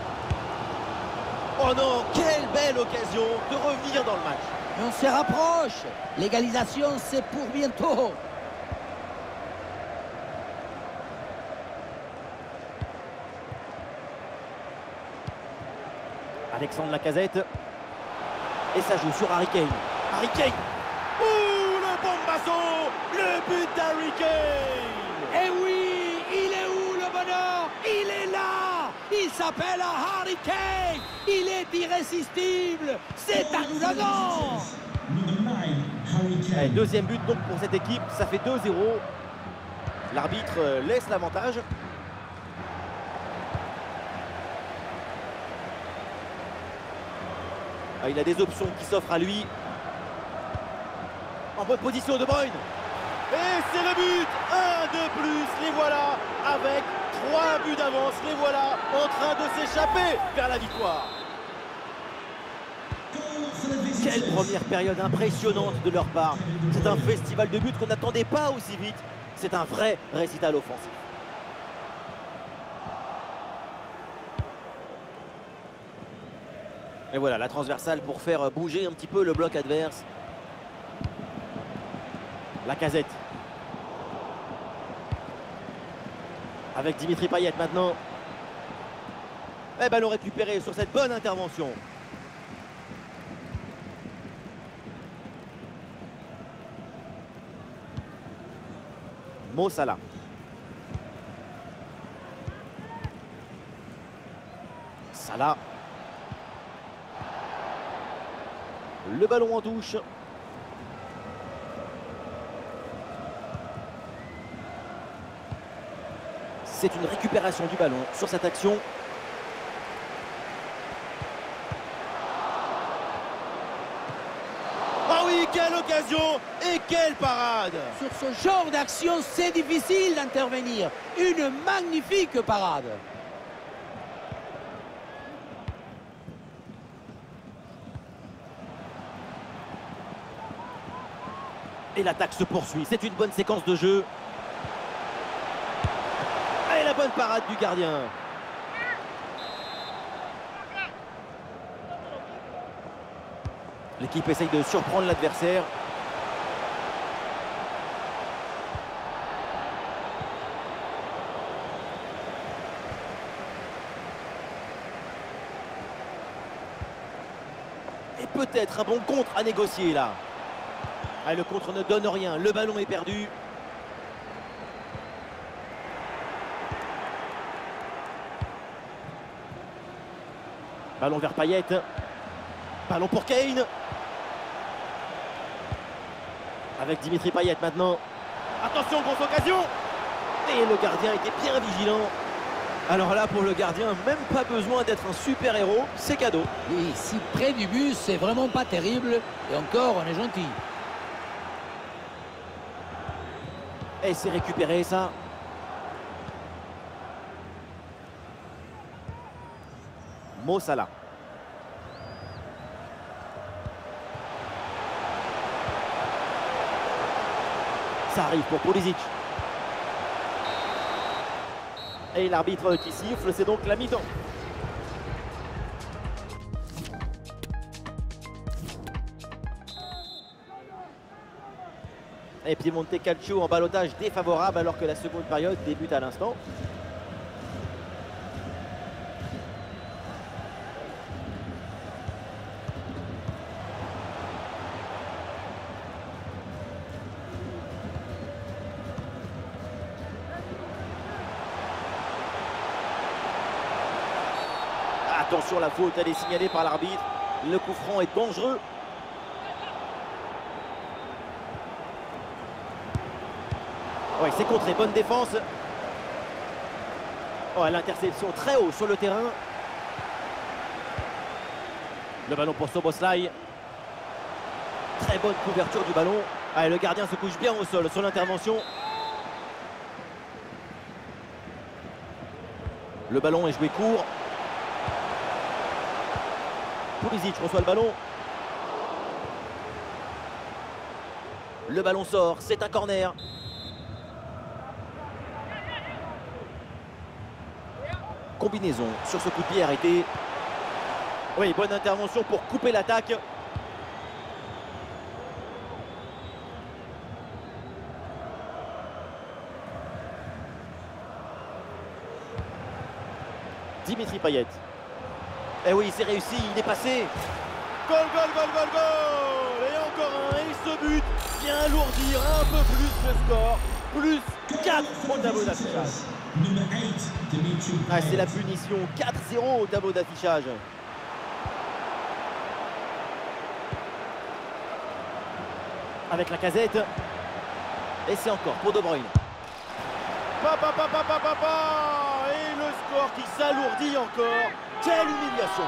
S1: Oh non, quelle belle occasion de revenir dans le match.
S2: Et on se rapproche. L'égalisation, c'est pour bientôt.
S1: Alexandre Lacazette. Et ça joue sur Harry Kane. Harry Kane. Ouh, le bombasso. Le but d'Harry Kane.
S2: Et oui, il est où le bonheur? Il est là. Il s'appelle Harry Kane. Il est irrésistible. C'est un ouragan.
S1: Allez, deuxième but donc pour cette équipe. Ça fait deux zéro. L'arbitre laisse l'avantage. Ah, il a des options qui s'offrent à lui. En bonne position De Bruyne. Et c'est le but. Un de plus. Les voilà avec trois buts d'avance. Les voilà en train de s'échapper vers la victoire. Quelle première période impressionnante de leur part. C'est un festival de buts qu'on n'attendait pas aussi vite. C'est un vrai récital offensif. Et voilà, la transversale pour faire bouger un petit peu le bloc adverse. Lacazette. Avec Dimitri Payet maintenant. Et ballon récupéré sur cette bonne intervention. Mo Salah. Salah. Le ballon en touche. C'est une récupération du ballon sur cette action. Ah oui, quelle occasion et quelle parade!
S2: Sur ce genre d'action, c'est difficile d'intervenir. Une magnifique parade.
S1: Et l'attaque se poursuit. C'est une bonne séquence de jeu. Et la bonne parade du gardien. L'équipe essaye de surprendre l'adversaire. peut-être un bon contre à négocier là. Ah, le contre ne donne rien, le ballon est perdu. Ballon vers Payet. Ballon pour Kane. Avec Dimitri Payet maintenant. Attention, grosse occasion. Et le gardien était bien vigilant. Alors là, pour le gardien, même pas besoin d'être un super-héros, c'est cadeau.
S2: Et si près du but, c'est vraiment pas terrible. Et encore, on est gentil.
S1: Et c'est récupéré, ça. Mo Salah. Ça arrive pour Pulisic. Et l'arbitre qui siffle, c'est donc la mi-temps. Et Piemonte Calcio en ballottage défavorable alors que la seconde période débute à l'instant. Attention, la faute, elle est signalée par l'arbitre. Le coup franc est dangereux. Oui, c'est contré, bonne défense. Oh, l'interception très haut sur le terrain. Le ballon pour Szoboszlai. Très bonne couverture du ballon. Ah, et le gardien se couche bien au sol sur l'intervention. Le ballon est joué court. Pulisic reçoit le ballon. Le ballon sort, c'est un corner. Combinaison sur ce coup de pied arrêté. Oui, bonne intervention pour couper l'attaque. Dimitri Payet. Eh oui, c'est réussi, il est passé. Goal, goal, goal, goal, goal. Et encore un, et ce but vient alourdir un peu plus le score. Plus quatre au tableau d'affichage. Ah, c'est la punition, quatre zéro au tableau d'affichage. Avec la Casette. Et c'est encore pour De Bruyne. Papa, papa, papa, papa. Et le score qui s'alourdit encore. Quelle humiliation!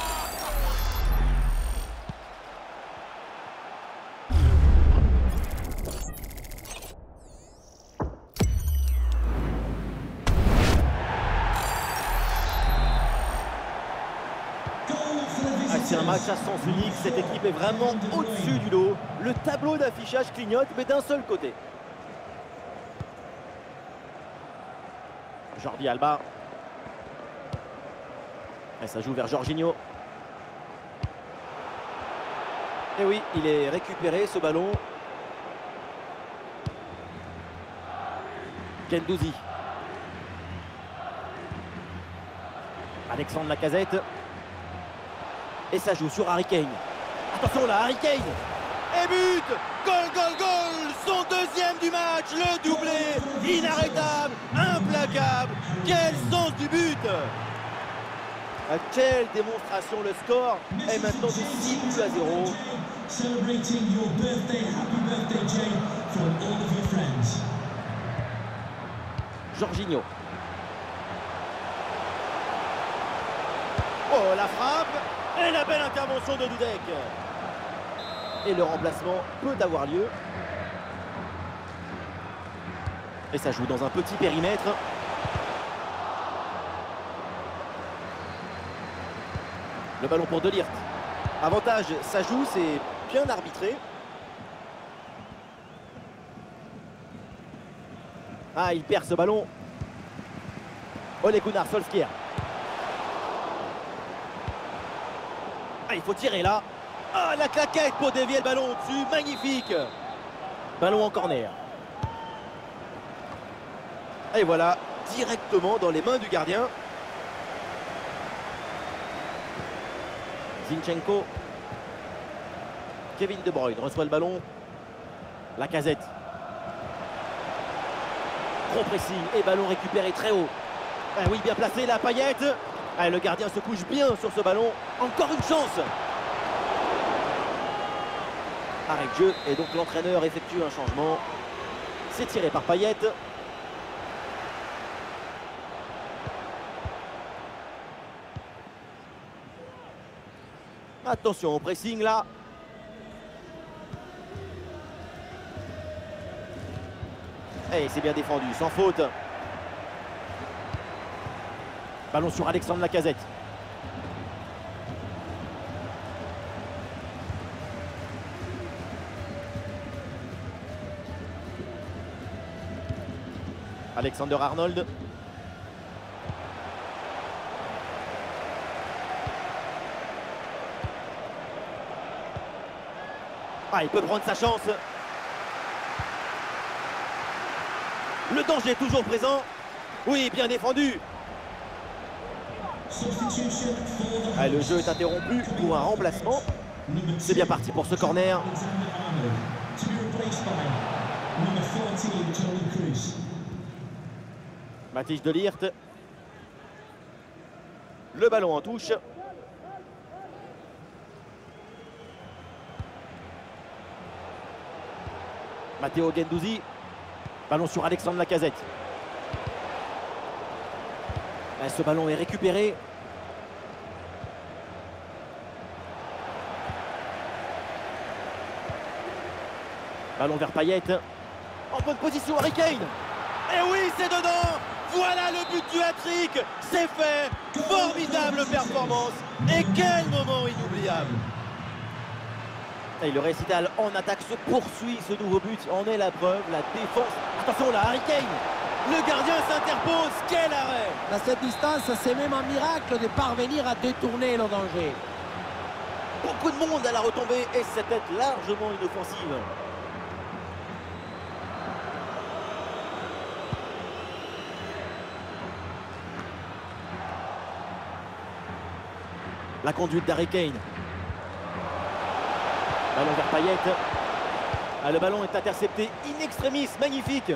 S1: Ah, c'est un match à sens unique. Cette équipe est vraiment au-dessus du lot. Le tableau d'affichage clignote, mais d'un seul côté. Jordi Alba. Et ça joue vers Jorginho. Et oui, il est récupéré ce ballon. Guendouzi. Alexandre Lacazette. Et ça joue sur Harry Kane. Attention là, Harry Kane. Et but! Goal, goal, goal! Son deuxième du match, le doublé. Inarrêtable, implacable. Quel sens du but! Quelle démonstration, le score est maintenant de six buts à zéro. Jorginho. Oh, la frappe et la belle intervention de Dudek. Et le remplacement peut avoir lieu. Et ça joue dans un petit périmètre. Le ballon pour De Ligt. Avantage, ça joue, c'est bien arbitré. Ah, il perd ce ballon. Ole Gunnar Solskjaer. Ah, il faut tirer là. Ah, la claquette pour dévier le ballon au-dessus. Magnifique. Ballon en corner. Et voilà, directement dans les mains du gardien. Zinchenko. Kevin De Bruyne reçoit le ballon. Lacazette. Gros pressing et ballon récupéré très haut. Ah oui, bien placé, la Payet. Ah, le gardien se couche bien sur ce ballon. Encore une chance. Arrêt de jeu et donc l'entraîneur effectue un changement. C'est tiré par Payet. Attention au pressing là. Et c'est bien défendu, sans faute. Ballon sur Alexandre Lacazette. Alexander Arnold. Ah, il peut prendre sa chance. Le danger est toujours présent. Oui, bien défendu. Ah, le jeu est interrompu pour un remplacement. C'est bien parti pour ce corner. Mathis de Ligt. Le ballon en touche. Matteo Guendouzi. Ballon sur Alexandre Lacazette. Et ce ballon est récupéré. Ballon vers Payet. En bonne position, Harry Kane. Et oui, c'est dedans. Voilà le but du hat-trick. C'est fait. Formidable performance. Et quel moment inoubliable. Et le récital en attaque se poursuit. Ce nouveau but en est la preuve. La défense. Attention là, Harry Kane. Le gardien s'interpose. Quel arrêt.
S2: À cette distance, c'est même un miracle de parvenir à détourner le danger.
S1: Beaucoup de monde à la retombée et c'était largement inoffensive. La conduite d'Harry Kane. Ballon vers Payet. Ah, le ballon est intercepté in extremis, magnifique.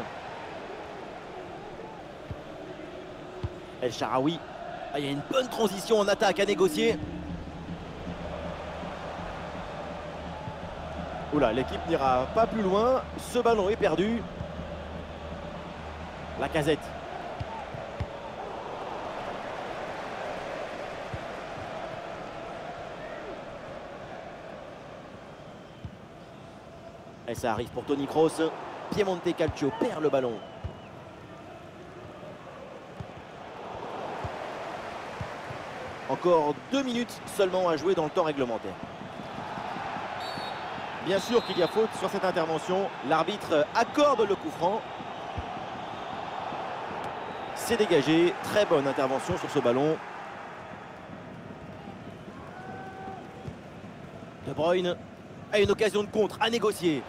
S1: El Shaarawy. Ah, il y a une bonne transition en attaque à négocier. Oula, l'équipe n'ira pas plus loin. Ce ballon est perdu. Lacazette. Et ça arrive pour Toni Kroos. Piemonte Calcio perd le ballon. Encore deux minutes seulement à jouer dans le temps réglementaire. Bien sûr qu'il y a faute sur cette intervention. L'arbitre accorde le coup franc. C'est dégagé. Très bonne intervention sur ce ballon. De Bruyne a une occasion de contre à négocier.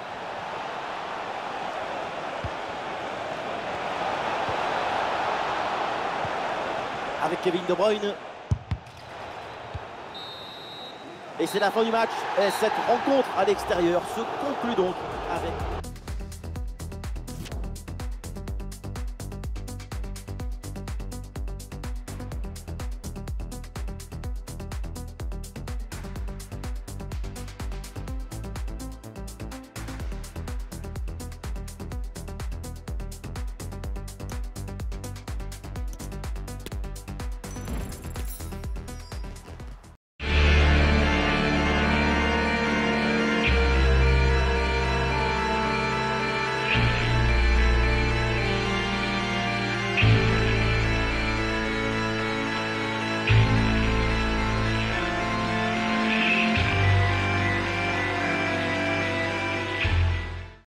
S1: Avec Kevin De Bruyne. Et c'est la fin du match. Et cette rencontre à l'extérieur se conclut donc avec...